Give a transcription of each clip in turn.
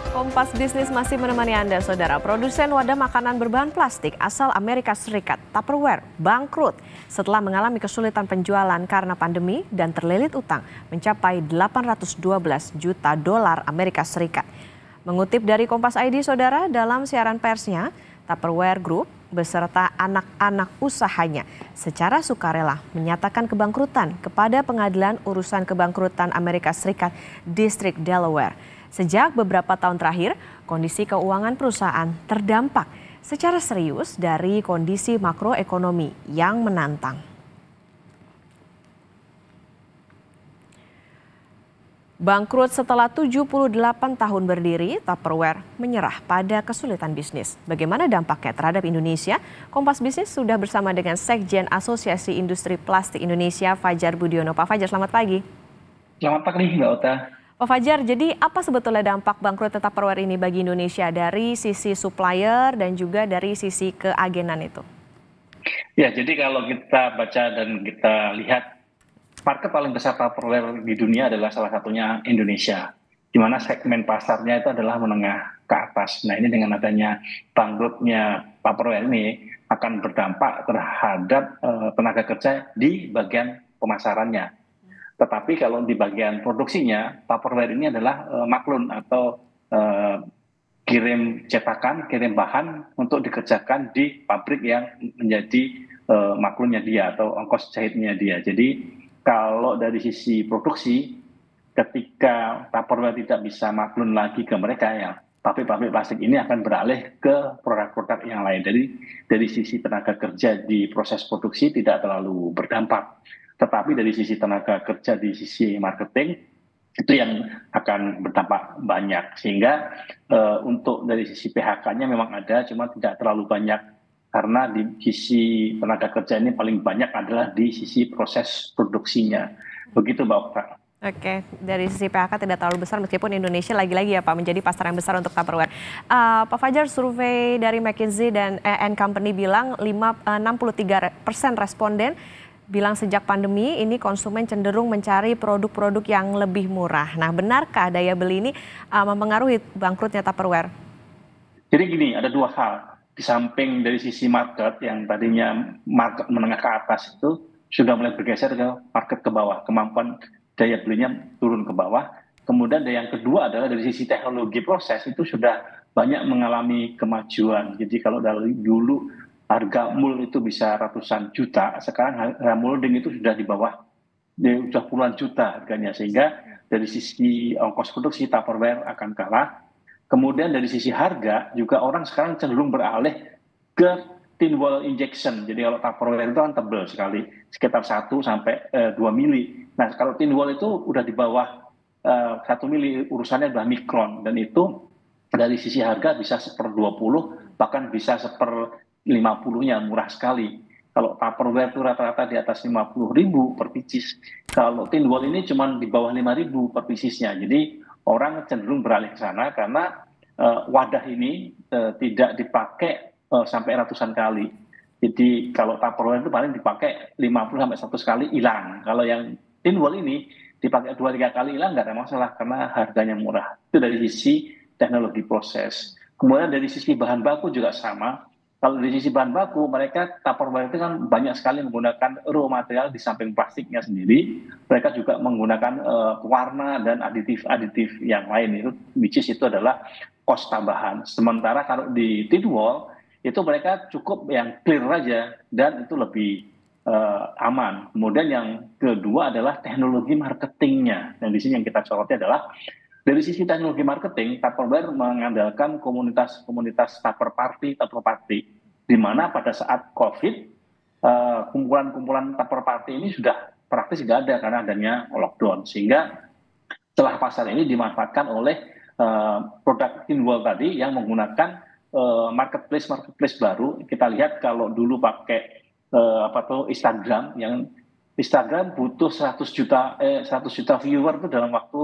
Kompas Bisnis masih menemani Anda, Saudara. Produsen wadah makanan berbahan plastik asal Amerika Serikat, Tupperware, bangkrut setelah mengalami kesulitan penjualan karena pandemi dan terlilit utang mencapai 812 juta dolar Amerika Serikat. Mengutip dari Kompas ID, Saudara, dalam siaran persnya, Tupperware Group beserta anak-anak usahanya secara sukarela menyatakan kebangkrutan kepada Pengadilan Urusan Kebangkrutan Amerika Serikat Distrik Delaware. Sejak beberapa tahun terakhir, kondisi keuangan perusahaan terdampak secara serius dari kondisi makroekonomi yang menantang. Bangkrut setelah 78 tahun berdiri, Tupperware menyerah pada kesulitan bisnis. Bagaimana dampaknya terhadap Indonesia? Kompas Bisnis sudah bersama dengan Sekjen Asosiasi Industri Plastik Indonesia, Fajar Budiono. Pak Fajar, selamat pagi. Selamat pagi, Mbak Ota. Pak Fajar, jadi apa sebetulnya dampak bangkrut Tupperware ini bagi Indonesia dari sisi supplier dan juga dari sisi keagenan itu? Ya, jadi kalau kita baca dan kita lihat, market paling besar Tupperware di dunia adalah salah satunya Indonesia, di mana segmen pasarnya itu adalah menengah ke atas. Nah, ini dengan adanya bangkrutnya Tupperware ini akan berdampak terhadap tenaga kerja di bagian pemasarannya. Tetapi kalau di bagian produksinya, Tupperware ini adalah maklun atau kirim cetakan, kirim bahan untuk dikerjakan di pabrik yang menjadi maklunnya dia atau ongkos jahitnya dia. Jadi kalau dari sisi produksi, ketika Tupperware tidak bisa maklun lagi ke mereka, ya pabrik-pabrik plastik ini akan beralih ke produk-produk yang lain. Dari sisi tenaga kerja di proses produksi tidak terlalu berdampak. Tetapi dari sisi tenaga kerja di sisi marketing itu yang akan berdampak banyak, sehingga untuk dari sisi PHK-nya memang ada, cuma tidak terlalu banyak karena di sisi tenaga kerja ini paling banyak adalah di sisi proses produksinya. Begitu, Mbak Okta. Oke, dari sisi PHK tidak terlalu besar meskipun Indonesia lagi-lagi ya Pak menjadi pasar yang besar untuk Tupperware. Pak Fajar, survei dari McKinsey dan Company bilang 63% responden bilang sejak pandemi ini konsumen cenderung mencari produk-produk yang lebih murah. Nah, benarkah daya beli ini mempengaruhi bangkrutnya Tupperware? Jadi gini, ada dua hal. Di samping dari sisi market yang tadinya market menengah ke atas itu sudah mulai bergeser ke market ke bawah. Kemampuan daya belinya turun ke bawah. Kemudian yang kedua adalah dari sisi teknologi proses itu sudah banyak mengalami kemajuan. Jadi kalau dari dulu harga mold itu bisa ratusan juta, sekarang harga molding itu sudah di bawah, sudah puluhan juta harganya, sehingga dari sisi ongkos produksi Tupperware akan kalah. Kemudian dari sisi harga juga orang sekarang cenderung beralih ke thin wall injection. Jadi kalau Tupperware itu kan tebal sekali, sekitar 1 sampai 2 mili. Nah, kalau thin wall itu udah di bawah 1 mili, urusannya adalah mikron, dan itu dari sisi harga bisa 1/20, bahkan bisa 1/50-nya, murah sekali. Kalau Tupperware itu rata-rata di atas 50.000 per pieces. Kalau thin wall ini cuma di bawah 5.000 per piecesnya. Jadi orang cenderung beralih ke sana karena wadah ini tidak dipakai sampai ratusan kali. Jadi kalau Tupperware itu paling dipakai 50 sampai 100 kali hilang. Kalau yang thin wall ini dipakai 2-3 kali hilang nggak ada masalah karena harganya murah. Itu dari sisi teknologi proses. Kemudian dari sisi bahan baku juga sama. Kalau dari sisi bahan baku, mereka Tupperware itu kan banyak sekali menggunakan raw material di samping plastiknya sendiri. Mereka juga menggunakan warna dan aditif-aditif yang lain, itu which is itu adalah cost tambahan. Sementara kalau di thin wall itu mereka cukup yang clear aja dan itu lebih aman. Kemudian yang kedua adalah teknologi marketingnya. Dan di sini yang kita soroti adalah dari sisi teknologi marketing, Tupperware mengandalkan komunitas Tupper Party, di mana pada saat COVID, kumpulan-kumpulan Tupper Party ini sudah praktis nggak ada karena adanya lockdown. Sehingga celah pasar ini dimanfaatkan oleh produk thin wall tadi yang menggunakan marketplace baru. Kita lihat kalau dulu pakai Instagram, yang Instagram butuh 100 juta viewer itu dalam waktu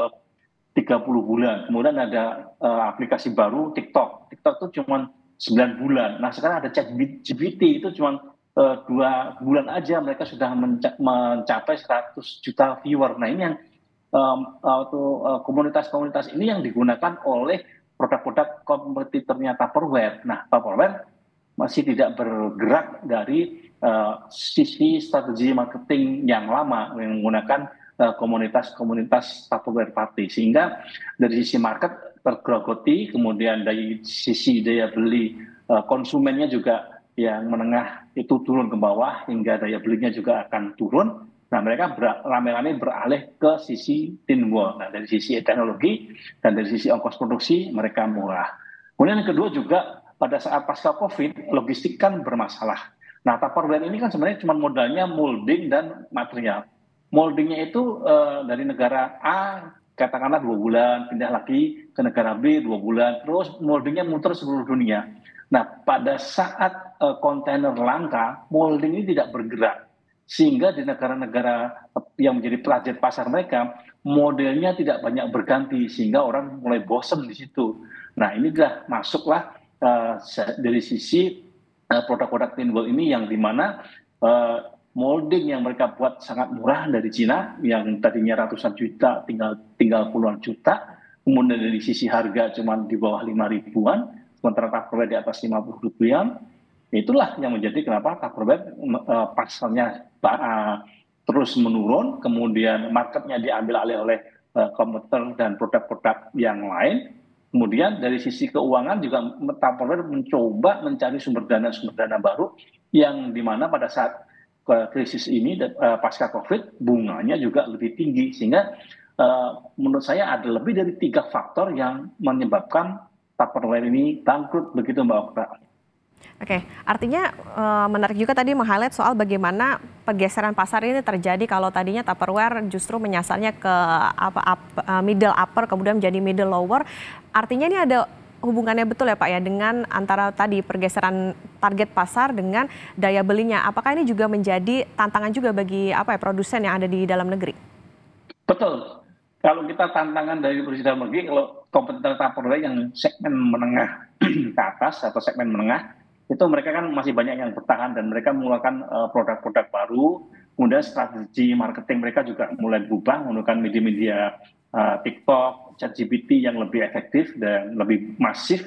30 bulan. Kemudian ada aplikasi baru TikTok. TikTok itu cuma 9 bulan. Nah, sekarang ada ChatGPT itu cuma 2 bulan aja mereka sudah mencapai 100 juta viewer. Nah, ini yang komunitas-komunitas ini yang digunakan oleh produk-produk kompetitornya Tupperware. Nah, Tupperware masih tidak bergerak dari sisi strategi marketing yang lama yang menggunakan komunitas-komunitas Tupperware Party, sehingga dari sisi market tergerogoti, kemudian dari sisi daya beli konsumennya juga yang menengah itu turun ke bawah hingga daya belinya juga akan turun. Nah, mereka rame-rame beralih ke sisi tin wall. Nah, dari sisi teknologi dan dari sisi ongkos produksi mereka murah. Kemudian yang kedua juga pada saat pasca COVID, logistik kan bermasalah. Nah, Tupperware ini kan sebenarnya cuma modalnya molding dan material. Moldingnya itu dari negara A, katakanlah 2 bulan, pindah lagi ke negara B 2 bulan, terus moldingnya muter seluruh dunia. Nah, pada saat kontainer langka, molding ini tidak bergerak. Sehingga di negara-negara yang menjadi pelajar pasar mereka, modelnya tidak banyak berganti, sehingga orang mulai bosen di situ. Nah, ini sudah masuklah dari sisi produk-produk timbul ini yang dimana molding yang mereka buat sangat murah dari Cina, yang tadinya ratusan juta tinggal puluhan juta, kemudian dari sisi harga cuma di bawah 5 ribuan, sementara Tupperware di atas 50 ribuan. Itulah yang menjadi kenapa Tupperware pasarnya terus menurun, kemudian marketnya diambil alih oleh kompetitor dan produk-produk yang lain. Kemudian dari sisi keuangan juga Tupperware mencoba mencari sumber dana baru yang dimana pada saat krisis ini pasca COVID bunganya juga lebih tinggi, sehingga menurut saya ada lebih dari 3 faktor yang menyebabkan Tupperware ini bangkrut, begitu Mbak Okta. Oke, artinya menarik juga tadi meng-highlight soal bagaimana pergeseran pasar ini terjadi kalau tadinya Tupperware justru menyasarnya ke middle upper kemudian menjadi middle lower. Artinya ini ada hubungannya betul ya Pak ya dengan antara tadi pergeseran target pasar dengan daya belinya. Apakah ini juga menjadi tantangan juga bagi produsen yang ada di dalam negeri? Betul. Kalau kita tantangan dari produsen dalam negeri, kalau kompetitor Tupperware yang segmen menengah ke atas atau segmen menengah, itu mereka kan masih banyak yang bertahan dan mereka mengeluarkan produk-produk baru, kemudian strategi marketing mereka juga mulai berubah menggunakan media-media TikTok, ChatGPT yang lebih efektif dan lebih masif,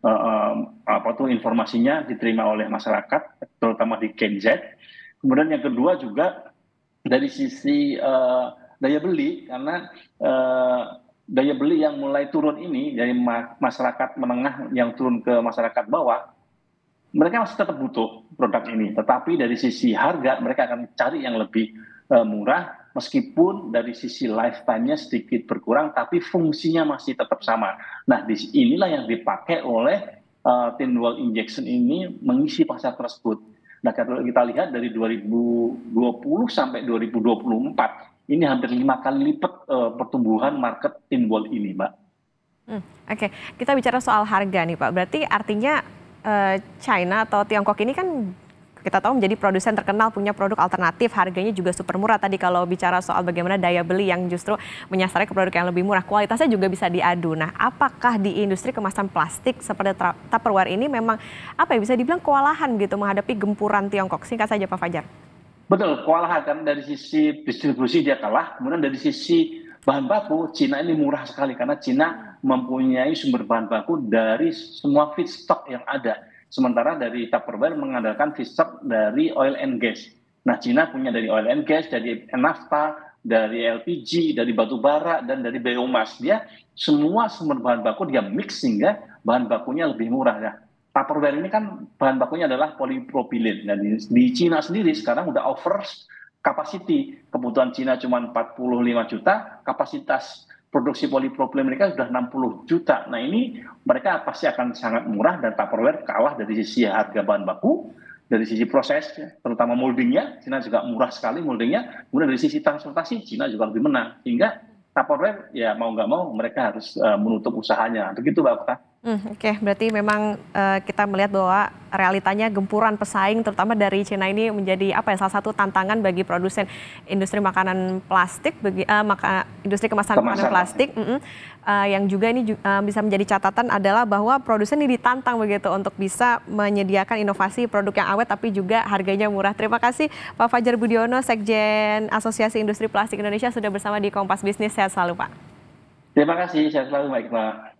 informasinya diterima oleh masyarakat, terutama di Gen Z. Kemudian yang kedua juga dari sisi daya beli, karena daya beli yang mulai turun ini dari masyarakat menengah yang turun ke masyarakat bawah, mereka masih tetap butuh produk ini, tetapi dari sisi harga mereka akan cari yang lebih murah, meskipun dari sisi lifetime-nya sedikit berkurang, tapi fungsinya masih tetap sama. Nah, inilah yang dipakai oleh tin wall injection ini mengisi pasar tersebut. Nah, kalau kita lihat dari 2020 sampai 2024, ini hampir 5 kali lipat pertumbuhan market tin wall ini, Mbak. Oke, kita bicara soal harga nih Pak. Berarti artinya China atau Tiongkok ini kan kita tahu menjadi produsen terkenal, punya produk alternatif, harganya juga super murah. Tadi kalau bicara soal bagaimana daya beli yang justru menyasar ke produk yang lebih murah, kualitasnya juga bisa diadu. Nah, apakah di industri kemasan plastik seperti Tupperware ini memang bisa dibilang kewalahan gitu menghadapi gempuran Tiongkok? Singkat saja Pak Fajar. Betul, kewalahan kan dari sisi distribusi dia kalah, kemudian dari sisi bahan baku Cina ini murah sekali karena Cina mempunyai sumber bahan baku dari semua feedstock yang ada. Sementara dari Tupperware mengandalkan feedstock dari oil and gas. Nah, Cina punya dari oil and gas, dari nafta, dari LPG, dari batu bara, dan dari biomas. Dia semua sumber bahan baku dia mix sehingga bahan bakunya lebih murah ya. Tupperware ini kan bahan bakunya adalah polipropilin. Dan di Cina sendiri sekarang udah over capacity. Kebutuhan Cina cuma 45 juta, kapasitas produksi polipropilin mereka sudah 60 juta. Nah, ini mereka pasti akan sangat murah dan Tupperware kalah dari sisi harga bahan baku, dari sisi proses, terutama moldingnya, Cina juga murah sekali moldingnya. Kemudian dari sisi transportasi, Cina juga lebih menang. Sehingga Tupperware ya mau nggak mau mereka harus menutup usahanya. Begitu Mbak Okta. Oke, berarti memang kita melihat bahwa realitanya gempuran pesaing terutama dari Cina ini menjadi salah satu tantangan bagi produsen industri makanan plastik, industri kemasan makanan plastik. Yang juga ini bisa menjadi catatan adalah bahwa produsen ini ditantang begitu untuk bisa menyediakan inovasi produk yang awet tapi juga harganya murah. Terima kasih Pak Fajar Budiono, Sekjen Asosiasi Industri Plastik Indonesia sudah bersama di Kompas Bisnis. Sehat selalu Pak. Terima kasih, sehat selalu Mbak Iqbal.